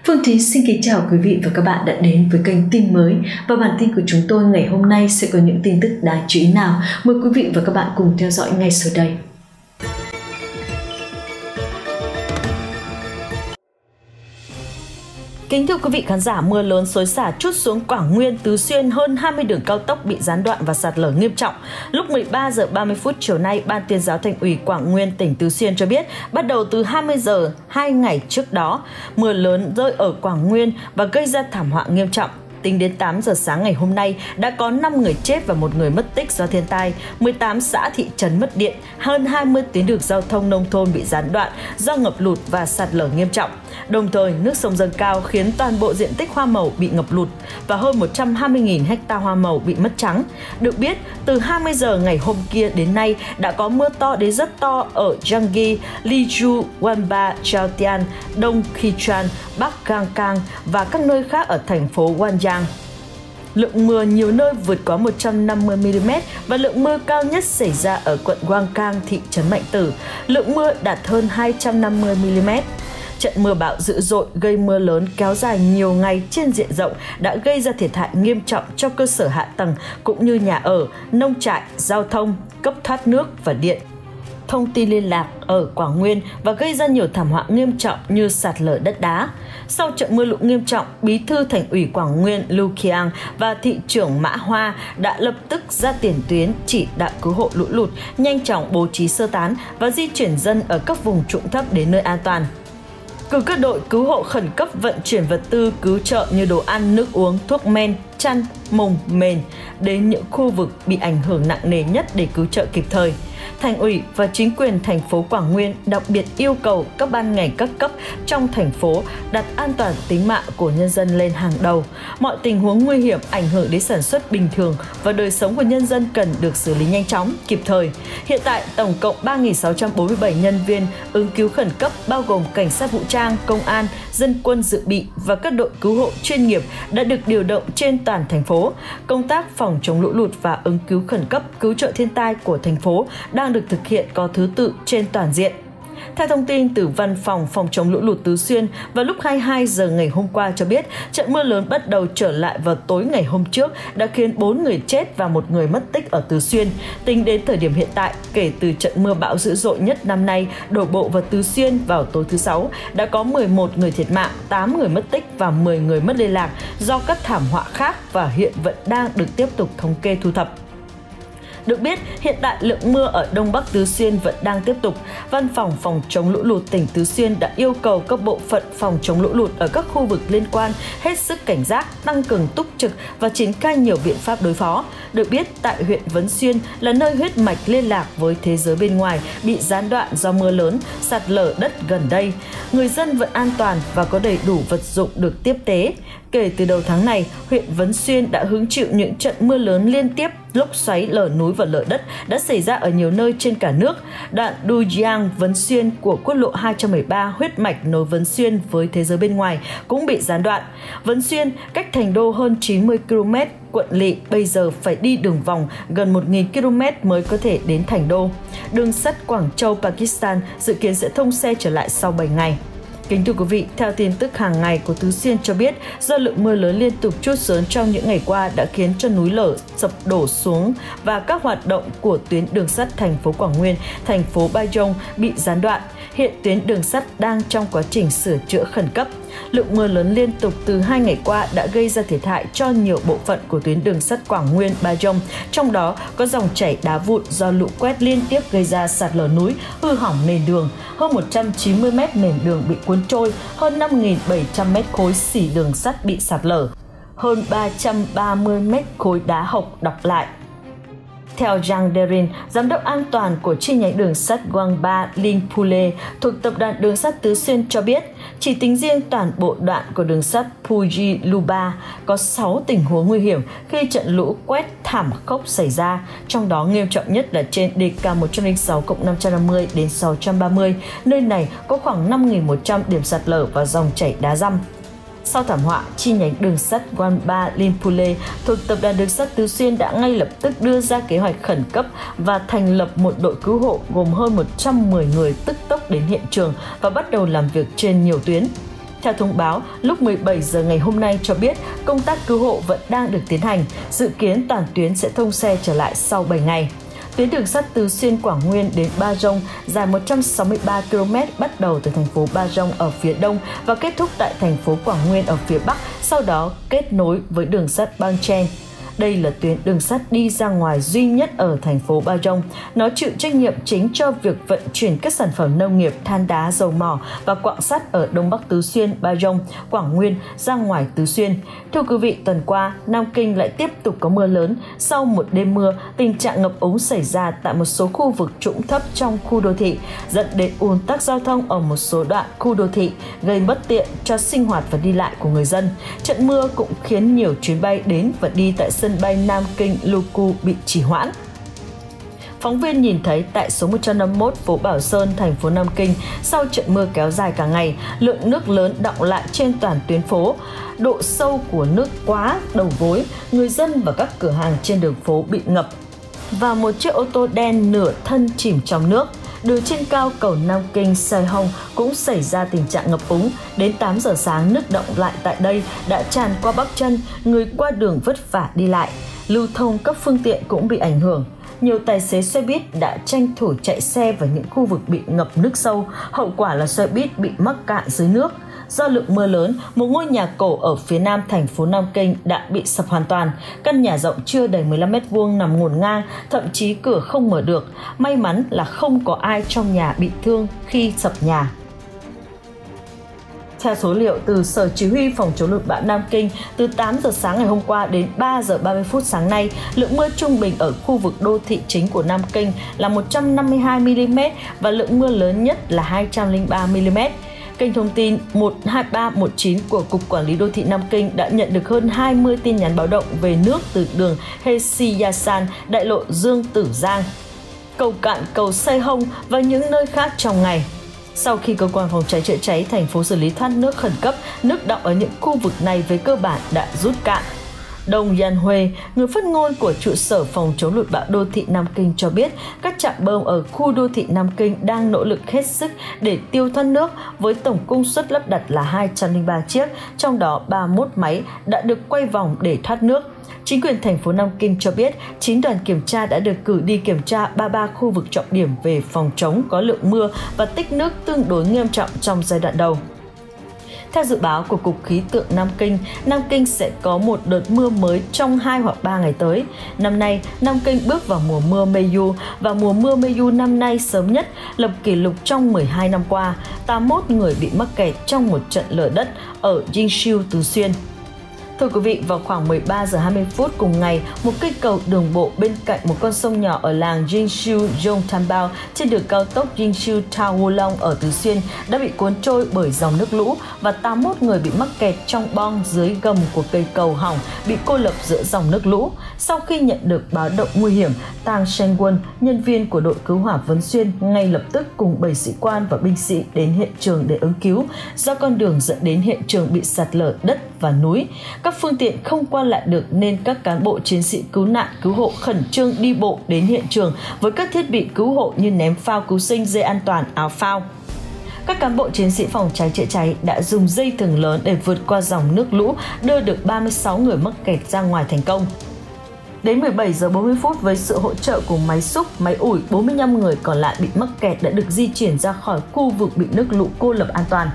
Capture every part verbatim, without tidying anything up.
Phương Thúy xin kính chào quý vị và các bạn đã đến với kênh tin mới. Và bản tin của chúng tôi ngày hôm nay sẽ có những tin tức đáng chú ý nào? Mời quý vị và các bạn cùng theo dõi ngay sau đây. Kính thưa quý vị khán giả, mưa lớn xối xả trút xuống Quảng Nguyên, Tứ Xuyên, hơn hai mươi đường cao tốc bị gián đoạn và sạt lở nghiêm trọng. Lúc mười ba giờ ba mươi phút chiều nay, Ban Tuyên giáo Thành ủy Quảng Nguyên, tỉnh Tứ Xuyên cho biết, bắt đầu từ hai mươi giờ hai ngày trước đó, mưa lớn rơi ở Quảng Nguyên và gây ra thảm họa nghiêm trọng. Tính đến tám giờ sáng ngày hôm nay, đã có năm người chết và một người mất tích do thiên tai, mười tám xã thị trấn mất điện, hơn hai mươi tuyến đường giao thông nông thôn bị gián đoạn do ngập lụt và sạt lở nghiêm trọng. Đồng thời, nước sông dâng cao khiến toàn bộ diện tích hoa màu bị ngập lụt và hơn một trăm hai mươi nghìn ha hoa màu bị mất trắng. Được biết, từ hai mươi giờ ngày hôm kia đến nay đã có mưa to đến rất to ở Changi, Liju, Wanba, Chaotian, Đông Khichuan, Bắc Gang Kang và các nơi khác ở thành phố Wangyang. Lượng mưa nhiều nơi vượt quá một trăm năm mươi mi li mét và lượng mưa cao nhất xảy ra ở quận Quang Cang, thị trấn Mạnh Tử. Lượng mưa đạt hơn hai trăm năm mươi mi li mét. Trận mưa bão dữ dội gây mưa lớn kéo dài nhiều ngày trên diện rộng đã gây ra thiệt hại nghiêm trọng cho cơ sở hạ tầng cũng như nhà ở, nông trại, giao thông, cấp thoát nước và điện, thông tin liên lạc ở Quảng Nguyên và gây ra nhiều thảm họa nghiêm trọng như sạt lở đất đá. Sau trận mưa lũ nghiêm trọng, Bí thư Thành ủy Quảng Nguyên Lưu Kiang và thị trưởng Mã Hoa đã lập tức ra tiền tuyến chỉ đạo cứu hộ lũ lụt, nhanh chóng bố trí sơ tán và di chuyển dân ở các vùng trũng thấp đến nơi an toàn. Cử các đội cứu hộ khẩn cấp vận chuyển vật tư cứu trợ như đồ ăn, nước uống, thuốc men, chăn, mùng, mền đến những khu vực bị ảnh hưởng nặng nề nhất để cứu trợ kịp thời. Thành ủy và chính quyền thành phố Quảng Nguyên đặc biệt yêu cầu các ban ngành các cấp trong thành phố đặt an toàn tính mạng của nhân dân lên hàng đầu. Mọi tình huống nguy hiểm ảnh hưởng đến sản xuất bình thường và đời sống của nhân dân cần được xử lý nhanh chóng, kịp thời. Hiện tại, tổng cộng ba nghìn sáu trăm bốn mươi bảy nhân viên ứng cứu khẩn cấp bao gồm cảnh sát vũ trang, công an, dân quân dự bị và các đội cứu hộ chuyên nghiệp đã được điều động trên toàn thành phố. Công tác phòng chống lũ lụt và ứng cứu khẩn cấp, cứu trợ thiên tai của thành phố đang được thực hiện có thứ tự trên toàn diện. Theo thông tin từ Văn phòng Phòng chống lũ lụt Tứ Xuyên, vào lúc hai mươi hai giờ ngày hôm qua cho biết, trận mưa lớn bắt đầu trở lại vào tối ngày hôm trước đã khiến bốn người chết và một người mất tích ở Tứ Xuyên. Tính đến thời điểm hiện tại, kể từ trận mưa bão dữ dội nhất năm nay đổ bộ vào Tứ Xuyên vào tối thứ Sáu, đã có mười một người thiệt mạng, tám người mất tích và mười người mất liên lạc do các thảm họa khác và hiện vẫn đang được tiếp tục thống kê thu thập. Được biết, hiện tại lượng mưa ở Đông Bắc Tứ Xuyên vẫn đang tiếp tục. Văn phòng Phòng chống lũ lụt tỉnh Tứ Xuyên đã yêu cầu các bộ phận phòng chống lũ lụt ở các khu vực liên quan hết sức cảnh giác, tăng cường túc trực và triển khai nhiều biện pháp đối phó. Được biết, tại huyện Vấn Xuyên là nơi huyết mạch liên lạc với thế giới bên ngoài bị gián đoạn do mưa lớn, sạt lở đất gần đây. Người dân vẫn an toàn và có đầy đủ vật dụng được tiếp tế. Kể từ đầu tháng này, huyện Vấn Xuyên đã hứng chịu những trận mưa lớn liên tiếp, lốc xoáy, lở núi và lở đất đã xảy ra ở nhiều nơi trên cả nước. Đoạn Du Giang Vấn Xuyên của quốc lộ hai trăm mười ba huyết mạch nối Vấn Xuyên với thế giới bên ngoài cũng bị gián đoạn. Vấn Xuyên cách thành đô hơn chín mươi ki lô mét, quận lỵ bây giờ phải đi đường vòng gần một nghìn ki lô mét mới có thể đến thành đô. Đường sắt Quảng Châu, Pakistan dự kiến sẽ thông xe trở lại sau bảy ngày. Kính thưa quý vị, theo tin tức hàng ngày của Tứ Xuyên cho biết, do lượng mưa lớn liên tục trút xuống trong những ngày qua đã khiến cho núi lở sập đổ xuống và các hoạt động của tuyến đường sắt thành phố Quảng Nguyên, thành phố Bai Dong bị gián đoạn. Hiện tuyến đường sắt đang trong quá trình sửa chữa khẩn cấp. Lượng mưa lớn liên tục từ hai ngày qua đã gây ra thiệt hại cho nhiều bộ phận của tuyến đường sắt Quảng Nguyên Bai Dong, trong đó có dòng chảy đá vụn do lũ quét liên tiếp gây ra sạt lở núi, hư hỏng nền đường, hơn một trăm chín mươi mét nền đường bị cuốn trôi, hơn năm nghìn bảy trăm mét khối xỉ đường sắt bị sạt lở, hơn ba trăm ba mươi mét khối đá hộc đọc lại. Theo Giang Derin, giám đốc an toàn của chi nhánh đường sắt Wanba Linpule thuộc tập đoàn đường sắt Tứ Xuyên cho biết, chỉ tính riêng toàn bộ đoạn của đường sắt Puji Luba có sáu tình huống nguy hiểm khi trận lũ quét thảm khốc xảy ra, trong đó nghiêm trọng nhất là trên đê ca một trăm lẻ sáu cộng năm trăm năm mươi đến sáu trăm ba mươi. Nơi này có khoảng năm nghìn một trăm điểm sạt lở và dòng chảy đá dăm. Sau thảm họa, chi nhánh đường sắt Wanba Linpule thuộc tập đoàn đường sắt Tứ Xuyên đã ngay lập tức đưa ra kế hoạch khẩn cấp và thành lập một đội cứu hộ gồm hơn một trăm mười người tức tốc đến hiện trường và bắt đầu làm việc trên nhiều tuyến. Theo thông báo, lúc mười bảy giờ ngày hôm nay cho biết công tác cứu hộ vẫn đang được tiến hành, dự kiến toàn tuyến sẽ thông xe trở lại sau bảy ngày. Tuyến đường sắt Tứ Xuyên Quảng Nguyên đến Ba Rông dài một trăm sáu mươi ba ki lô mét bắt đầu từ thành phố Ba Rông ở phía đông và kết thúc tại thành phố Quảng Nguyên ở phía bắc, sau đó kết nối với đường sắt Bang Chen. Đây là tuyến đường sắt đi ra ngoài duy nhất ở thành phố Ba Rông. Nó chịu trách nhiệm chính cho việc vận chuyển các sản phẩm nông nghiệp, than đá, dầu mỏ và quặng sắt ở Đông Bắc Tứ Xuyên, Ba Rông, Quảng Nguyên ra ngoài Tứ Xuyên. Thưa quý vị, tuần qua, Nam Kinh lại tiếp tục có mưa lớn. Sau một đêm mưa, tình trạng ngập úng xảy ra tại một số khu vực trũng thấp trong khu đô thị, dẫn đến ùn tắc giao thông ở một số đoạn khu đô thị, gây bất tiện cho sinh hoạt và đi lại của người dân. Trận mưa cũng khiến nhiều chuyến bay đến và đi tại sân bay Nam Kinh Luku bị trì hoãn. Phóng viên nhìn thấy tại số một trăm năm mươi mốt phố Bảo Sơn, thành phố Nam Kinh, sau trận mưa kéo dài cả ngày, lượng nước lớn đọng lại trên toàn tuyến phố. Độ sâu của nước quá đầu gối, người dân và các cửa hàng trên đường phố bị ngập. Và một chiếc ô tô đen nửa thân chìm trong nước. Đường trên cao cầu Nam Kinh Sai Hong cũng xảy ra tình trạng ngập úng. Đến tám giờ sáng, nước đọng lại tại đây đã tràn qua bắp chân, người qua đường vất vả đi lại. Lưu thông các phương tiện cũng bị ảnh hưởng. Nhiều tài xế xe buýt đã tranh thủ chạy xe vào những khu vực bị ngập nước sâu, hậu quả là xe buýt bị mắc cạn dưới nước. Do lượng mưa lớn, một ngôi nhà cổ ở phía nam thành phố Nam Kinh đã bị sập hoàn toàn. Căn nhà rộng chưa đầy mười lăm mét vuông nằm ngổn ngang, thậm chí cửa không mở được. May mắn là không có ai trong nhà bị thương khi sập nhà. Theo số liệu từ Sở Chỉ huy Phòng chống lụt bão Nam Kinh, từ tám giờ sáng ngày hôm qua đến ba giờ ba mươi phút sáng nay, lượng mưa trung bình ở khu vực đô thị chính của Nam Kinh là một trăm năm mươi hai mi li mét và lượng mưa lớn nhất là hai trăm lẻ ba mi li mét. Kênh thông tin một hai ba một chín của Cục Quản lý Đô thị Nam Kinh đã nhận được hơn hai mươi tin nhắn báo động về nước từ đường Hesiasan, đại lộ Dương Tử Giang, cầu Cạn, cầu Sai Hong và những nơi khác trong ngày. Sau khi cơ quan phòng cháy chữa cháy thành phố xử lý thoát nước khẩn cấp, nước đọng ở những khu vực này về cơ bản đã rút cạn. Đồng Yan Huê, người phát ngôn của trụ sở phòng chống lụt bão đô thị Nam Kinh cho biết, các trạm bơm ở khu đô thị Nam Kinh đang nỗ lực hết sức để tiêu thoát nước với tổng công suất lắp đặt là hai trăm lẻ ba chiếc, trong đó ba mươi mốt máy đã được quay vòng để thoát nước. Chính quyền thành phố Nam Kinh cho biết, chín đoàn kiểm tra đã được cử đi kiểm tra ba mươi ba khu vực trọng điểm về phòng chống có lượng mưa và tích nước tương đối nghiêm trọng trong giai đoạn đầu. Theo dự báo của Cục Khí tượng Nam Kinh, Nam Kinh sẽ có một đợt mưa mới trong hai hoặc ba ngày tới. Năm nay, Nam Kinh bước vào mùa mưa Meiyu và mùa mưa Meiyu năm nay sớm nhất, lập kỷ lục trong mười hai năm qua. tám mươi mốt người bị mắc kẹt trong một trận lở đất ở Jinshu, Tứ Xuyên. Thưa quý vị, vào khoảng mười ba giờ hai mươi phút cùng ngày, một cây cầu đường bộ bên cạnh một con sông nhỏ ở làng Jinshu Yongtanbao trên đường cao tốc Jinshu Tao Wulong ở Tứ Xuyên đã bị cuốn trôi bởi dòng nước lũ và tám mươi mốt người bị mắc kẹt trong bong dưới gầm của cây cầu hỏng, bị cô lập giữa dòng nước lũ. Sau khi nhận được báo động nguy hiểm, Tang Shengwon, nhân viên của đội cứu hỏa Vấn Xuyên, ngay lập tức cùng bảy sĩ quan và binh sĩ đến hiện trường để ứng cứu, do con đường dẫn đến hiện trường bị sạt lở đất và núi. Các phương tiện không qua lại được nên các cán bộ chiến sĩ cứu nạn cứu hộ khẩn trương đi bộ đến hiện trường với các thiết bị cứu hộ như ném phao cứu sinh, dây an toàn, áo phao. Các cán bộ chiến sĩ phòng cháy chữa cháy đã dùng dây thừng lớn để vượt qua dòng nước lũ, đưa được ba mươi sáu người mắc kẹt ra ngoài thành công. Đến mười bảy giờ bốn mươi phút, với sự hỗ trợ của máy xúc, máy ủi, bốn mươi lăm người còn lại bị mắc kẹt đã được di chuyển ra khỏi khu vực bị nước lũ cô lập an toàn.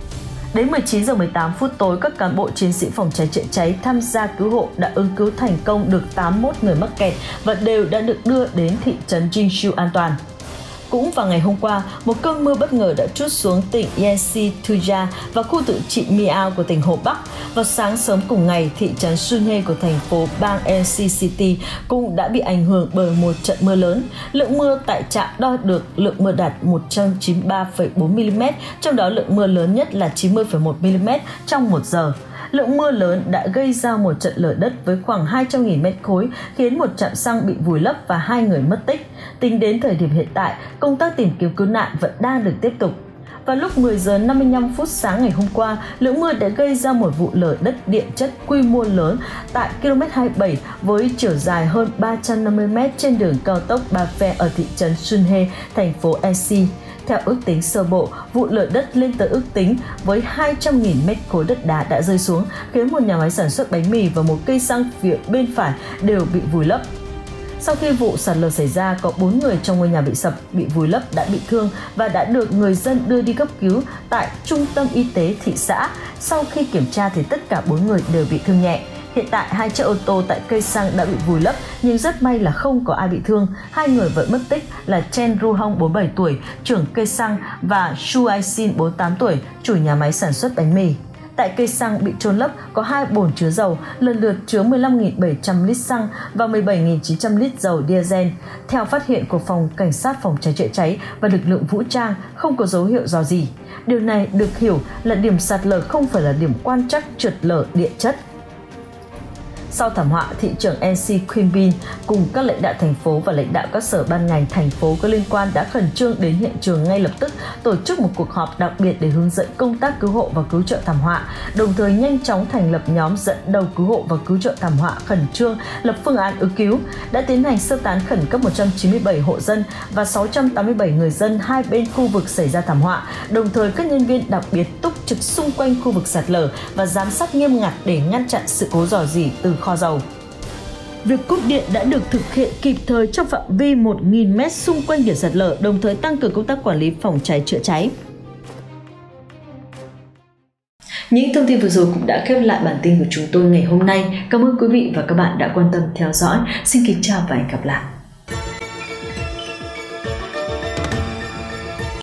Đến mười chín giờ mười tám phút tối, các cán bộ chiến sĩ phòng cháy chữa cháy tham gia cứu hộ đã ứng cứu thành công được tám mươi mốt người mắc kẹt và đều đã được đưa đến thị trấn Jinshu an toàn. Cũng vào ngày hôm qua, một cơn mưa bất ngờ đã trút xuống tỉnh Yeongsi Tuja và khu tự trị Miao của tỉnh Hồ Bắc. Vào sáng sớm cùng ngày, thị trấn Sunhae của thành phố bang Yeongsi City cũng đã bị ảnh hưởng bởi một trận mưa lớn. Lượng mưa tại trạm đo được lượng mưa đạt một trăm chín mươi ba phẩy bốn mi li mét, trong đó lượng mưa lớn nhất là chín mươi phẩy một mi li mét trong một giờ. Lượng mưa lớn đã gây ra một trận lở đất với khoảng hai trăm nghìn mét khối, khiến một trạm xăng bị vùi lấp và hai người mất tích. Tính đến thời điểm hiện tại, công tác tìm kiếm cứu nạn vẫn đang được tiếp tục. Vào lúc mười giờ năm mươi lăm phút sáng ngày hôm qua, lượng mưa đã gây ra một vụ lở đất địa chất quy mô lớn tại ki lô mét hai mươi bảy với chiều dài hơn ba trăm năm mươi mét trên đường cao tốc Ba Phe ở thị trấn Sunhae, thành phố Yeongsi. Theo ước tính sơ bộ, vụ lở đất lên tới ước tính với hai trăm nghìn mét khối đất đá đã rơi xuống, khiến một nhà máy sản xuất bánh mì và một cây xăng phía bên phải đều bị vùi lấp. Sau khi vụ sạt lở xảy ra, có bốn người trong ngôi nhà bị sập, bị vùi lấp đã bị thương và đã được người dân đưa đi cấp cứu tại trung tâm y tế thị xã. Sau khi kiểm tra thì tất cả bốn người đều bị thương nhẹ. Hiện tại, hai chiếc ô tô tại cây xăng đã bị vùi lấp, nhưng rất may là không có ai bị thương. Hai người vẫn mất tích là Chen Ruhong, bốn mươi bảy tuổi, trưởng cây xăng, và Su Ai-sin, bốn mươi tám tuổi, chủ nhà máy sản xuất bánh mì. Tại cây xăng bị chôn lấp có hai bồn chứa dầu, lần lượt chứa mười lăm nghìn bảy trăm lít xăng và mười bảy nghìn chín trăm lít dầu diesel. Theo phát hiện của Phòng Cảnh sát Phòng cháy chữa cháy và lực lượng vũ trang, không có dấu hiệu rò rỉ. Điều này được hiểu là điểm sạt lở không phải là điểm quan trắc trượt lở địa chất. Sau thảm họa, thị trưởng en xê Queen Bin cùng các lãnh đạo thành phố và lãnh đạo các sở ban ngành thành phố có liên quan đã khẩn trương đến hiện trường ngay lập tức, tổ chức một cuộc họp đặc biệt để hướng dẫn công tác cứu hộ và cứu trợ thảm họa, đồng thời nhanh chóng thành lập nhóm dẫn đầu cứu hộ và cứu trợ thảm họa khẩn trương, lập phương án ứng cứu, đã tiến hành sơ tán khẩn cấp một trăm chín mươi bảy hộ dân và sáu trăm tám mươi bảy người dân hai bên khu vực xảy ra thảm họa, đồng thời các nhân viên đặc biệt túc trực xung quanh khu vực sạt lở và giám sát nghiêm ngặt để ngăn chặn sự cố rò rỉ từ kho dầu. Việc cúp điện đã được thực hiện kịp thời trong phạm vi một nghìn mét xung quanh điểm sạt lở, đồng thời tăng cường công tác quản lý phòng cháy chữa cháy. Những thông tin vừa rồi cũng đã khép lại bản tin của chúng tôi ngày hôm nay. Cảm ơn quý vị và các bạn đã quan tâm theo dõi. Xin kính chào và hẹn gặp lại.